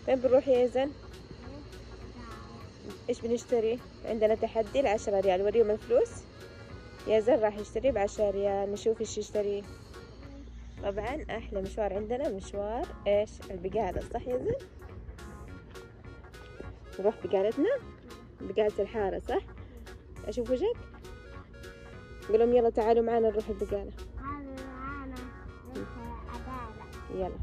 وين بنروح يا يزن؟ ايش بنشتري؟ عندنا تحدي ال10 ريال، وريهم الفلوس. يزن راح يشتري ب10 ريال، نشوف ايش يشتري. طبعا احلى مشوار عندنا مشوار ايش؟ البقالة، صح يا زين؟ نروح بقالتنا، بقالة الحارة، صح؟ اشوف وجهك. قول لهم يلا تعالوا معنا نروح البقالة. يلا.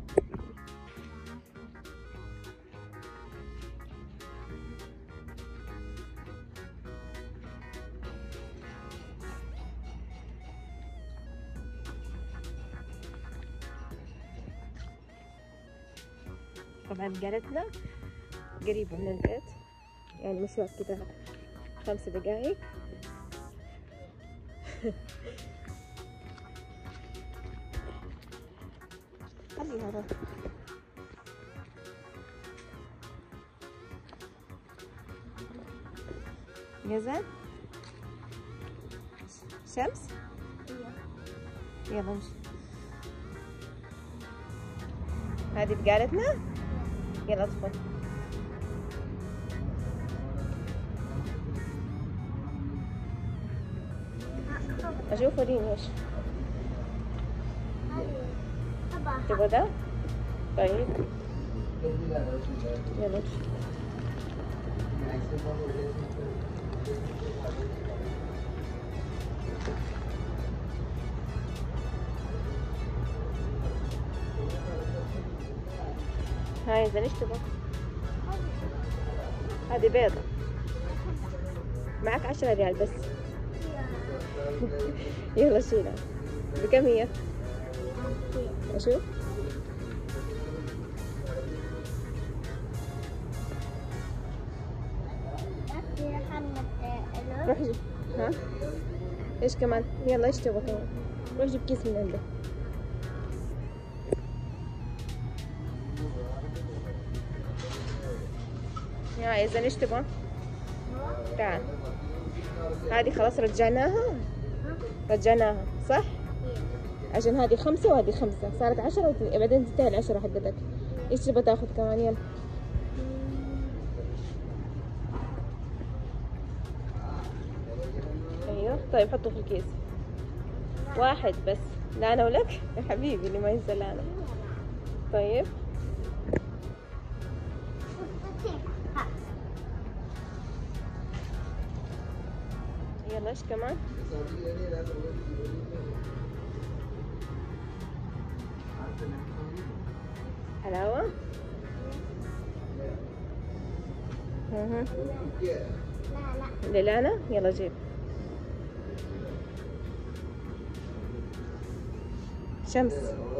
طبعا بقالتنا قريبة من البيت، يعني مشوار كذا 5 دقايق. خلي هذا. يزن شمس. يلا نمشي. هذه بقالتنا. يلا ادخل. اشوف وريني ايش تبغى ده. طيب يلا امشي. هاي اذا ايش تبغى؟ هذه بيضة معك 10 ريال بس. يلا شيلها. بكم هي؟ اشوف. روح جيب. ها ايش كمان؟ يلا ايش تبغى كمان؟ روح جيب كيس من عنده. يا اذا ايش تبغى؟ تعال. هذه خلاص رجعناها. رجعناها صح؟ عشان هذه 5 وهذه 5 صارت 10 بعدين تنتهي ال10 حقتك. ايش تبغى تاخذ كمان؟ يلا. ايوه طيب حطه في الكيس. واحد بس. لا انا ولك يا حبيبي اللي ما ينسى. لا انا. طيب يلا ايش كمان؟ حلاوة. ليلانا. يلا جيب. شمس.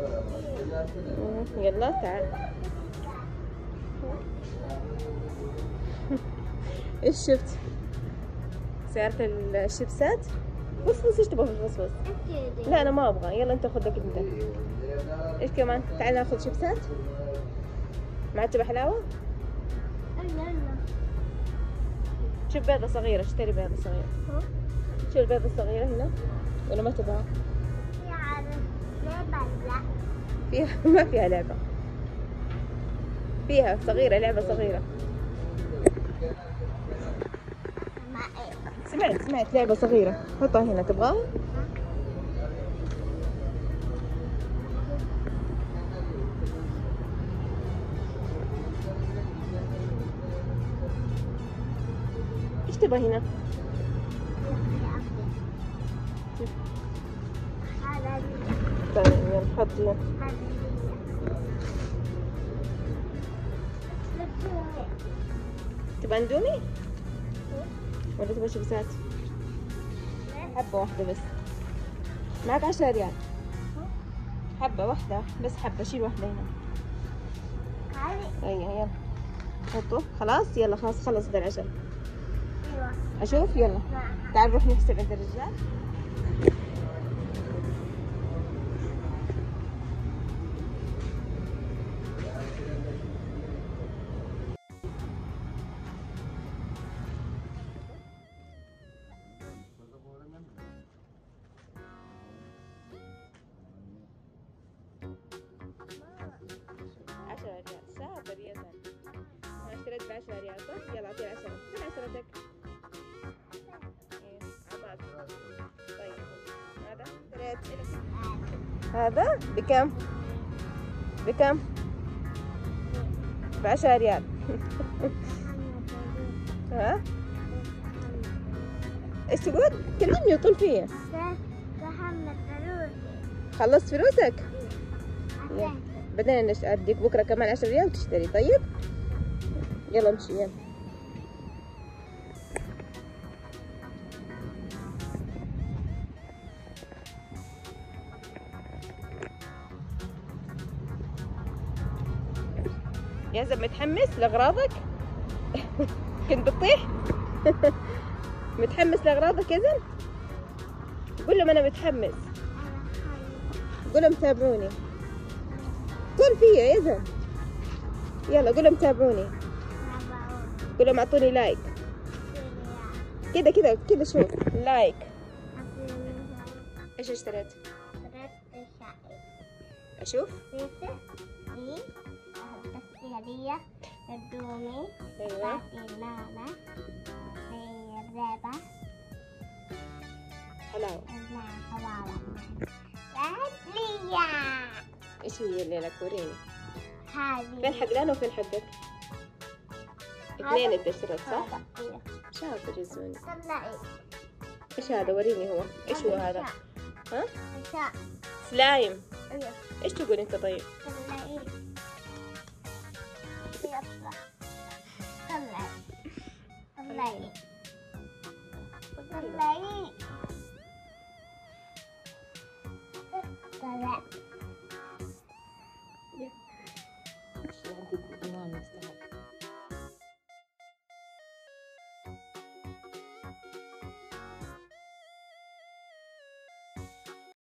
يلا تعال. ايش شفت؟ سيارة الشيبسات. بص ايش تبغى في الفصفص؟ لا انا ما ابغى. يلا انت خذ لك انت. ايش كمان؟ تعال ناخذ شيبسات. ما تبغى حلاوة؟ شوف بيضة صغيرة، اشتري بيضة صغيرة. شوف البيضة الصغيرة هنا ولا ما تبغى؟ فيها ما فيها لعبة. فيها صغيرة، لعبة صغيرة. سمعت لعبة صغيرة. حطها هنا. تبغاها؟ ايش تبغى هنا؟ طيب يلا حط يلا. تبغى اندومي؟ ولا تبغى شيبسات؟ حبة واحدة بس. معك 10 ريال. حبة واحدة بس. حبة شيل واحدة هنا. ايوه يلا حطه. خلاص يلا خلاص خلص ده العشاء. اشوف. يلا تعال نروح نحسب عند الرجال. عشرة ريال. صابر يا زلمة. ب10 ريال صح؟ يلا اعطيني 10. فين 10تك؟ ايه عطاك. طيب هذا اشتريت. هذا بكم؟ بكم؟ ب10 ريال. ها؟ ايش تقول؟ كلمني وطول فيا. خلصت فلوسك؟ بعدين اديك بكره كمان 10 ريال وتشتري. طيب؟ يلا امشي يلا. يا زلمة متحمس لأغراضك؟ كنت بتطيح؟ متحمس لأغراضك يا زلمة؟ قول لهم أنا متحمس. قول لهم تابعوني. طول فيا يا زلمة. يلا قول لهم تابعوني. قول لهم أعطوني لايك. كده كده كده شوف لايك. إيش اشتريت؟ أشوف؟ هدية الدومي. أيوة. النعناع. الرابة. حلاوة. حلاوة. ليا. إيش هي اللي لك؟ وريني. هذه. فين حق لانا وفين حقك؟ اثنين انت اشتريت صح؟ هذا. شاطر يا زوني. طلعي. إيش هذا؟ وريني هو. إيش هو هذا؟ ها؟ غشاء. سلايم. ايوه. إيش تقول أنت طيب؟ طلعي. يلا. طلعي. طلعي. طلعي. طلعي.